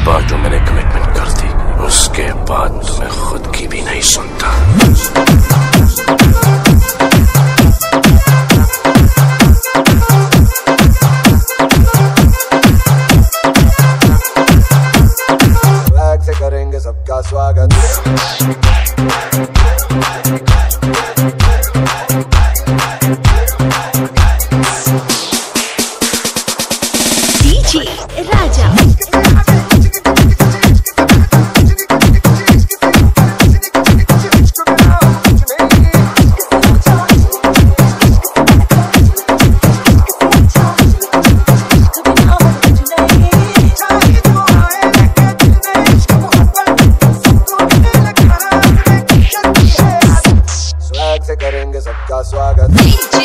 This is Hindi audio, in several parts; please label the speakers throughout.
Speaker 1: बार जो मैंने कमिटमेंट कर दी, उसके बाद तो मैं खुद की भी नहीं सुनता।
Speaker 2: स्वैग से करेंगे सबका स्वागत।
Speaker 3: राजा
Speaker 2: स्वैग से करेंगे सबका स्वागत।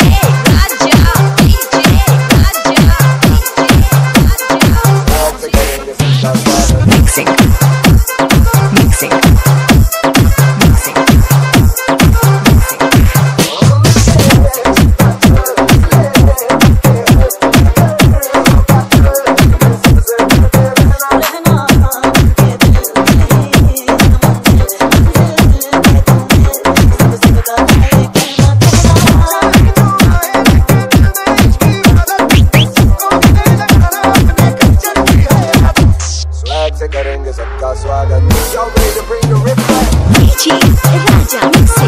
Speaker 2: से करेंगे सबका स्वागत।
Speaker 3: राजा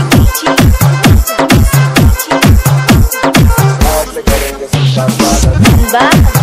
Speaker 2: से करेंगे सबका स्वागत।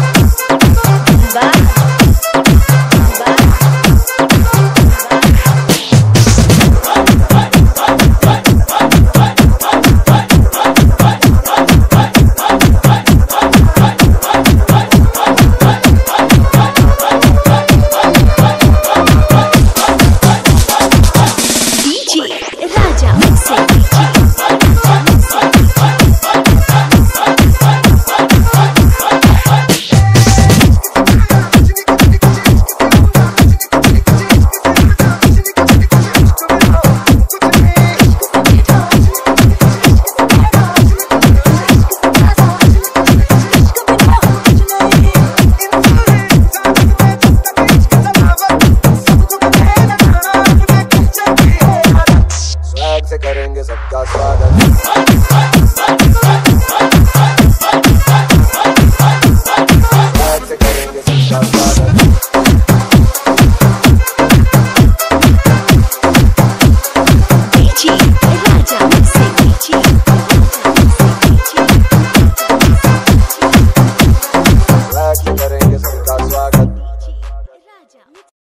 Speaker 2: से करेंगे सबका स्वागत। से करेंगे सबका स्वागत।